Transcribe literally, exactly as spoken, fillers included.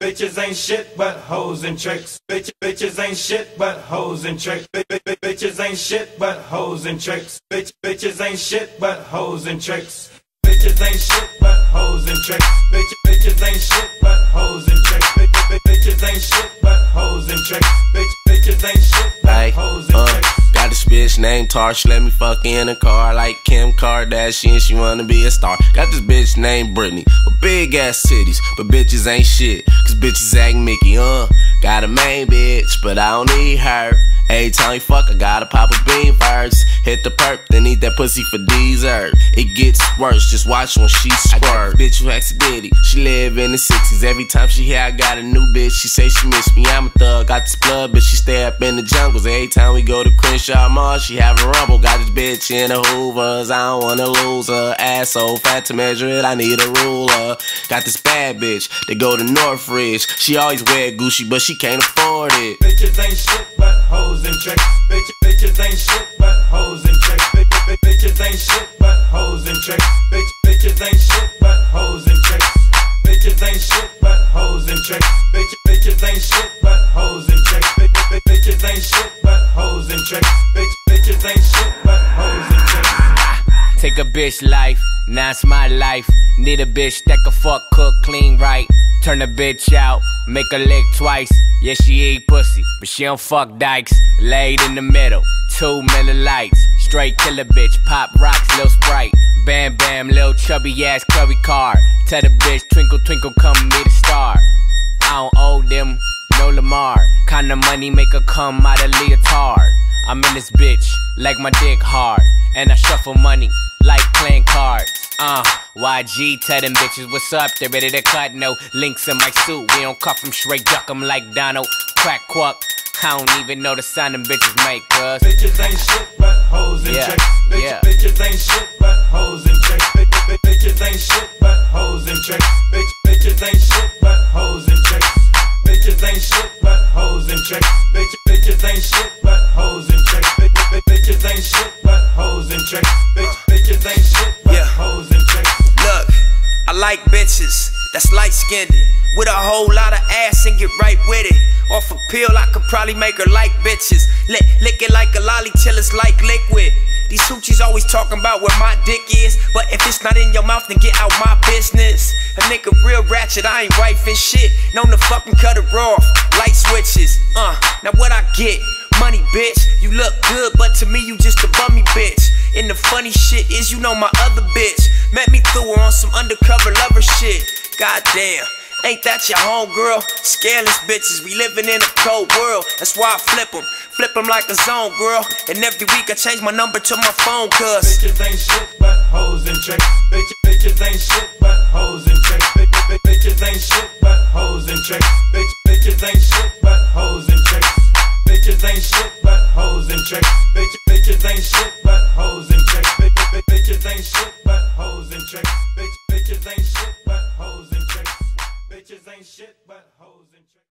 Bitches ain't shit but hoes and tricks. Bitch, bitches ain't shit but hoes and tricks. Bitches ain't shit but hoes and tricks. Bitch, bitches ain't shit but hoes and tricks. Bitches ain't shit but hoes and tricks. Bitch, bitches ain't shit but hoes and tricks. Bitches ain't shit but hoes and tricks. Bitch, bitches ain't shit but hoes and tricks. Got this bitch named Tarsh, let me fuck in a car like Kim Kardashian, she wanna be a star. Got this bitch named Britney, with big ass titties, but bitches ain't shit, cause bitches act Mickey, uh. Got a main bitch, but I don't need her. Every time we fuck, I gotta pop a bean first. Hit the perp, then eat that pussy for dessert. It gets worse, just watch when she squirt. I got a bitch who acts a ditty, she live in the sixties. Every time she hear I got a new bitch, she say she miss me. I'm a thug, got this blood, but she stay up in the jungles. Every time we go to Crenshaw Mall, she have a rumble. Got this bitch in the Hoovers, I don't wanna lose her. Ass so fat to measure it, I need a ruler. Got this bad bitch, they go to Northridge. She always wear Gucci, but she can't afford it. Bitches ain't shit but hoes and tricks. Bitch, bitches ain't shit but hoes and tricks. Bitch, bitches ain't shit but hoes and tricks. Bitch, bitches ain't shit but hoes and tricks. Bitches ain't shit but hoes and tricks. Bitch, bitches ain't shit but hoes and tricks. Bitches ain't shit but hoes and tricks. Bitch, bitches ain't shit but hoes and tricks. Take a bitch life, now it's my life. Need a bitch that can fuck, cook, clean right. Turn a bitch out, make her lick twice. Yeah, she eat pussy, but she don't fuck dykes. Laid in the middle, two Miller Lights. Straight killer bitch, pop rocks, lil Sprite. Bam bam, lil chubby ass curry card. Tell the bitch, twinkle twinkle, come meet a star. I don't owe them, no Lamar. Kinda money make her come out of leotard. I'm in this bitch, like my dick hard. And I shuffle money, like playing cards. Uh, Y G tell them bitches what's up, they ready to cut, no links in my suit. We don't cuff them, straight duck them like Donald. Crack quack, I don't even know the sound them bitches make, cuz bitches ain't shit but hoes and yeah. tricks. Bitch, Yeah. Bitches ain't shit but hoes and tricks. Bitch, bitches ain't shit but hoes and tricks. Bitch, bitches ain't shit but hoes and tricks. Bitches ain't shit but hoes and tricks. Bitch, bitches ain't shit but hoes and tricks. Bitches ain't shit but hoes and tricks. Bitch, bitches ain't shit but Yeah. hoes and tricks. Look, I like bitches that's light-skinned with a whole lot of ass and get right with it. Off a pill, I could probably make her like bitches. Lick, lick it like a lolly till it's like liquid. These hoochies always talking about where my dick is, but if it's not in your mouth, then get out my business. A nigga real ratchet, I ain't wifing shit. Known to fucking cut her off, light switches. Uh, now what I get? Money, bitch. You look good, but to me you just a bummy bitch. And the funny shit is, you know my other bitch met me through her on some undercover lover shit. Goddamn, ain't that your homegirl? Scandalous bitches, we living in a cold world. That's why I flip them, flip them like a zone, girl. And every week I change my number to my phone, cuz bitches ain't shit but hoes and tricks. Bitch, bitches ain't shit but hoes and tricks. Bitches ain't shit but hoes and tricks. Bitch, bitches ain't shit but hoes and tricks. Bitches ain't shit but hoes and tricks. Bitch, bitches ain't shit but hoes and tricks.